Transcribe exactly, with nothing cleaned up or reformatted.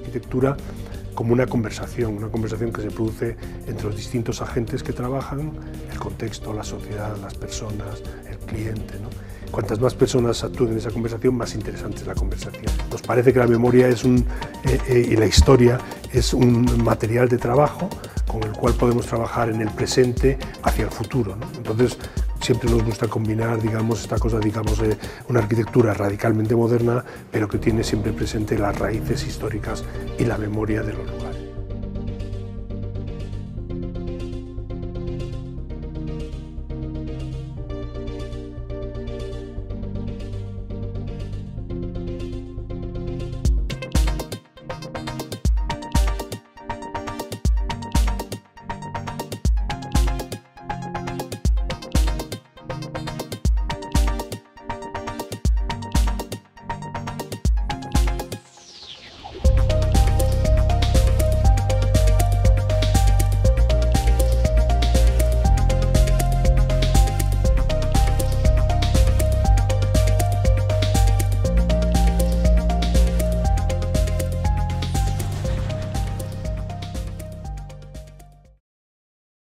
arquitectura como una conversación, una conversación que se produce entre los distintos agentes que trabajan, el contexto, la sociedad, las personas, el cliente, ¿no? Cuantas más personas actúen en esa conversación, más interesante es la conversación. Nos parece que la memoria es un, eh, eh, y la historia es un material de trabajo con el cual podemos trabajar en el presente hacia el futuro, ¿no? Entonces, siempre nos gusta combinar, digamos, esta cosa, digamos, de una arquitectura radicalmente moderna, pero que tiene siempre presente las raíces históricas y la memoria de los lugares.